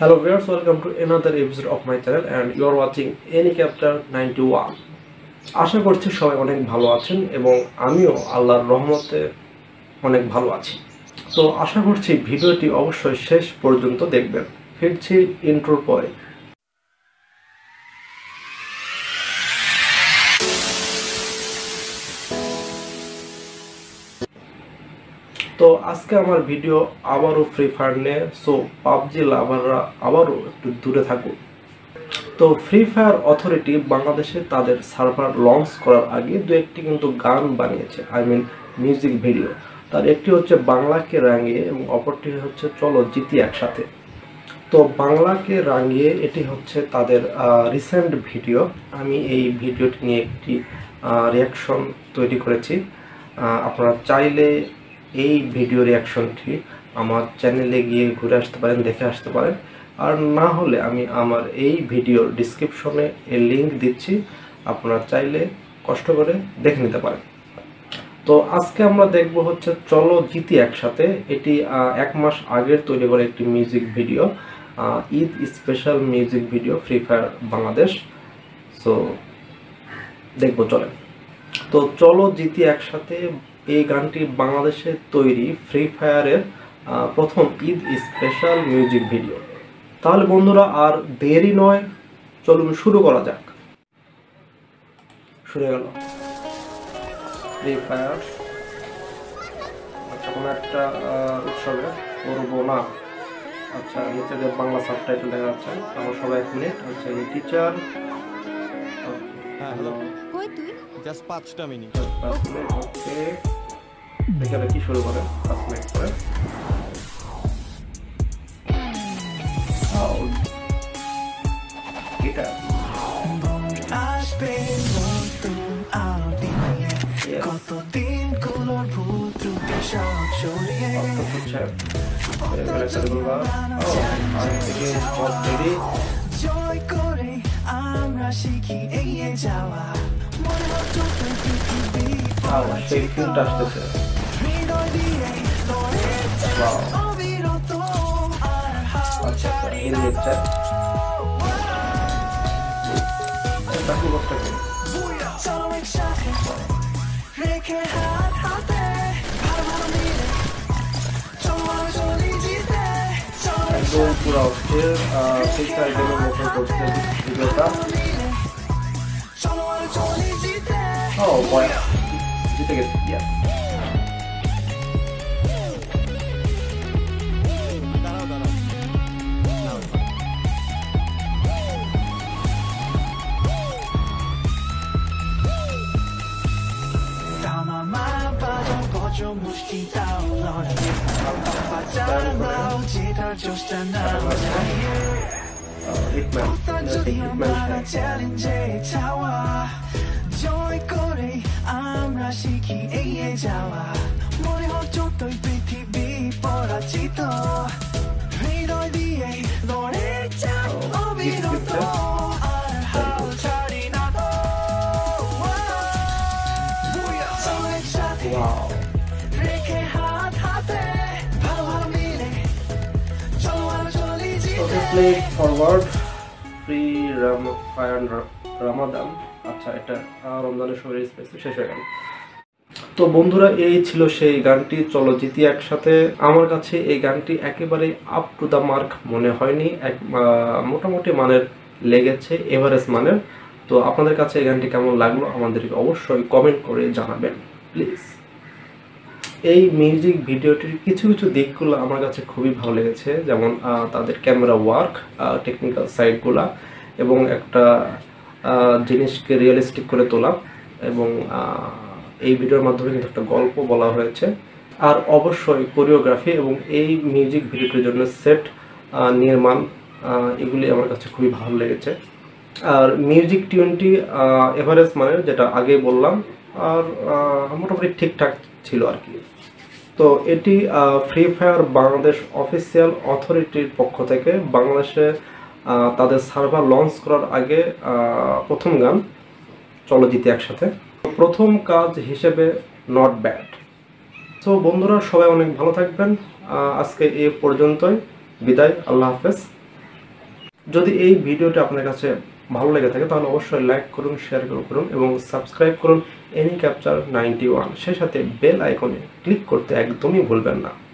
Hello viewers, welcome to another episode of my channel and you are watching Anycaptor 91. আশা করছি সবাই অনেক ভালো আছেন এবং আমিও আল্লাহর রহমতে অনেক ভালো আছি। তো আশা করছি ভিডিওটি অবশ্যই শেষ পর্যন্ত দেখবেন। ফিরছি ইন্ট্রোর পরে। তো আজকে আমার ভিডিও আবারও ফ্রি ফায়ার নিয়ে, সো পাবজি লাভাররা আবারও একটু দূরে থাকুন। তো ফ্রি ফায়ার অথরিটি বাংলাদেশে তাদের সার্ভার লঞ্চ করার আগে দু একটি কিন্তু গান বানিয়েছে, মিউজিক ভিডিও। তার একটি হচ্ছে বাংলাকে রাঙিয়ে এবং অপরটি হচ্ছে চলো জিতি একসাথে। তো বাংলাকে রাঙিয়ে এটি হচ্ছে তাদের রিসেন্ট ভিডিও। আমি এই ভিডিওটি নিয়ে একটি রিয়াকশন তৈরি করেছি। আপনারা চাইলে এই ভিডিও রিয়াকশনটি আমার চ্যানেলে গিয়ে ঘুরে আসতে পারেন, দেখে আসতে পারেন। আর না হলে আমি আমার এই ভিডিওর ডিসক্রিপশনে এর লিঙ্ক দিচ্ছি, আপনারা চাইলে কষ্ট করে দেখে নিতে পারেন। তো আজকে আমরা দেখব হচ্ছে চলো জিতি একসাথে। এটি 1 মাস আগের তৈরি করা একটি music video, Eid special music video Free Fire Bangladesh. So দেখবো চলেন। তো চলো জিতি একসাথে এই গানটি বাংলাদেশে তৈরি ফ্রি ফায়ারের প্রথম ঈদ স্পেশাল মিউজিক ভিডিও। তাহলে বন্ধুরা আর দেরি নয়, চলুন শুরু করা যাক। শুরু গেল ফ্রি ফায়ার। আচ্ছা, কোনো একটা উৎসবে করবো না। আচ্ছা, নিচে যে বাংলা সাবটাইটেল দেখা যাচ্ছে। আমরা সবাই 1 মিনিট। আচ্ছা, এই টিচার। হ্যালো, কই তুই? জাস্ট 5টা মিনিট। 5 মিনিট। ওকে, এখানে কি শুরু করে 5 মিনিট পরে। গিটার। কতদিন কোনো ভুল ত্রুটি সব সরিয়ে জয় করে আমরা শিখি এগিয়ে যাওয়া মনে হচ্ছে পৃথিবী সেই ফিল্মটা আসতেছে। হৃদয় দিয়ে লড়ে যাও অবিরত আর হাল ছাড়ি না চলো একসাথে রেখে হাত হাতে ভালো ভালো মিলে চলো চলি জিতে একদম পুরো অস্থির শিক্ষার জন্য মতো করছে ভিডিওটা। চলো চলি জিতে ও বয়, জিতে গেছে। ইয়েস, মুষ্টি দাও লড়াই বাজাও জেতার চেষ্টা নাও চালিয়ে যদি আমরা চ্যালেঞ্জে চাওয়া জয় করে আমরা শিখি এগিয়ে যাওয়া মনে হয় যতই পৃথিবী পরাজিত হৃদয় দিয়ে লড়ে যাও অবিরত আর হাল ছাড়ি না তো একসাথে রেখে হাত হাতে ভালো ভালো মিলে চলো চলি জিতে play forward Free Fire Ramadan. আচ্ছা, এটা রমজানের সময় শেষ হয়ে গেল। তো বন্ধুরা, এই ছিল সেই গানটি চলো জিতি একসাথে। আমার কাছে এই গানটি একেবারে আপ টু দ্য মার্ক মনে হয়নি, মোটামুটি মানের লেগেছে, এভারেজ মানের। তো আপনাদের কাছে এই গানটি কেমন লাগলো আমাদেরকে অবশ্যই কমেন্ট করে জানাবেন প্লিজ। এই মিউজিক ভিডিওটির কিছু কিছু দিকগুলো আমার কাছে খুবই ভালো লেগেছে, যেমন তাদের ক্যামেরা ওয়ার্ক, টেকনিক্যাল সাইডগুলা এবং একটা জিনিসকে রিয়েলিস্টিক করে তোলা, এবং এই ভিডিওর মাধ্যমে কিন্তু একটা গল্প বলা হয়েছে। আর অবশ্যই কোরিওগ্রাফি এবং এই মিউজিক ভিডিওটির জন্য সেট নির্মাণ, এগুলি আমার কাছে খুবই ভালো লেগেছে। আর মিউজিক টিউনটি এভারেজ মানের, যেটা আগে বললাম, আর মোটামুটি ঠিকঠাক ছিল আর কি। তো এটি ফ্রি ফায়ার বাংলাদেশ অফিসিয়াল অথরিটির পক্ষ থেকে বাংলাদেশে তাদের সার্ভার লঞ্চ করার আগে প্রথম গান চলো জিতি একসাথে। প্রথম কাজ হিসেবে নট ব্যাড। সো বন্ধুরা, সবাই অনেক ভালো থাকবেন। আজকে এ পর্যন্তই, বিদায়, আল্লাহ হাফেজ। যদি এই ভিডিওটি আপনার কাছে ভালো লেগে থাকে তাহলে অবশ্যই লাইক করুন, শেয়ার করুন এবং সাবস্ক্রাইব করুন এনি ক্যাপচার 91। সেই সাথে বেল আইকনে ক্লিক করতে একদমই ভুলবেন না।